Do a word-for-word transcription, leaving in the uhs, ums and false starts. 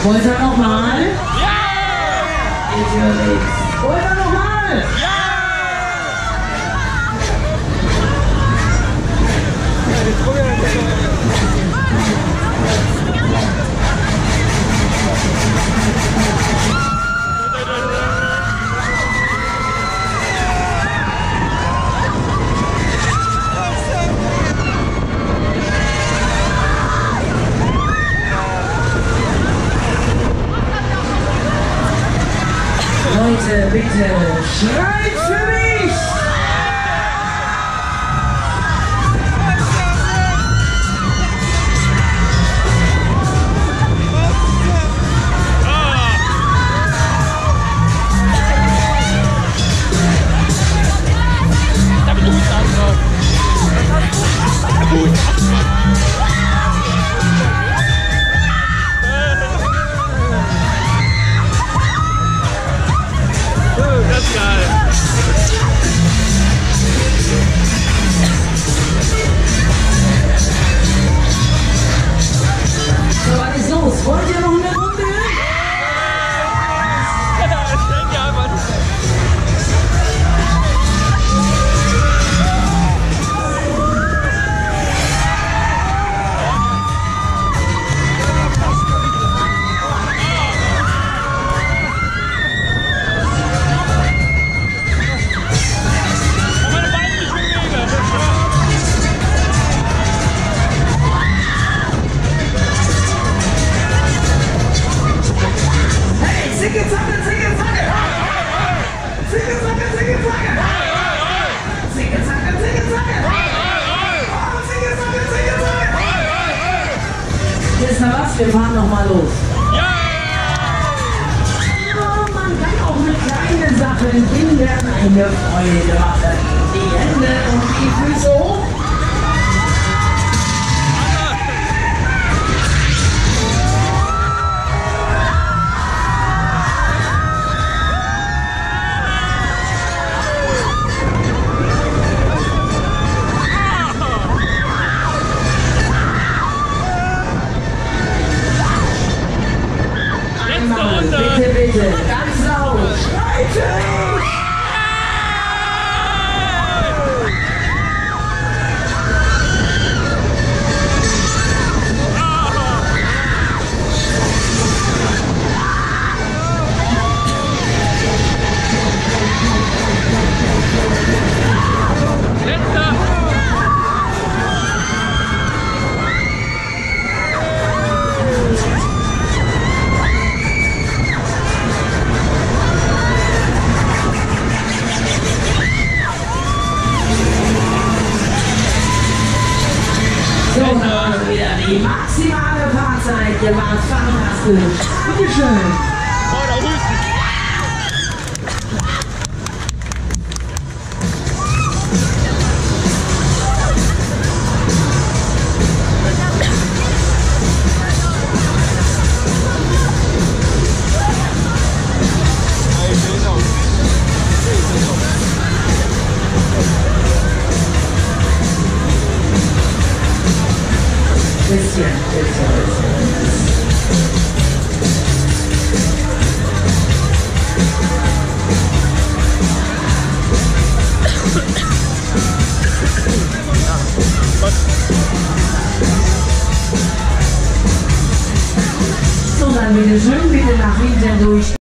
Wollt ihr nochmal? Ja! Ich höre nichts. Wollt ihr nochmal? Ja! Leute, bitte schreit für mich! Das ist geil. So, was ist los? Wollt ihr noch eine Runde? Ich denke einfach nicht. Meine Beine nicht bewegen. Hey, zicke, zacke, zicke, zacke! Zicke, zacke, zicke, zacke! Zicke, zacke, zicke, zacke! Oh, zicke, zacke, zicke, zacke! Wisst ihr was? Wir fahren nochmal los. Ja! Ja, man kann auch mit kleinen Sachen Kindern eine Freude machen. Die Hände und die Füße hoch. Einmal, bitte, bitte, ganz laut. Schreiten! Letzter! So, dann haben wir wieder die maximale Fahrzeit. Ihr wart fantastisch. Bitteschön. Oh, da rüsten. Bisschen, bisschen, bisschen. So, dann bitte schön, bitte nach hinten durch.